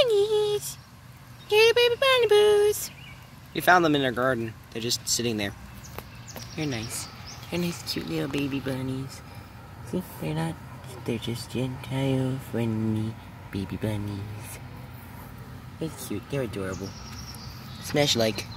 bunnies! Hey, baby bunny boos! We found them in our garden. They're just sitting there. They're nice. They're nice, cute little baby bunnies. See, they're just Gentile friendly baby bunnies. They're cute, they're adorable. Smash like.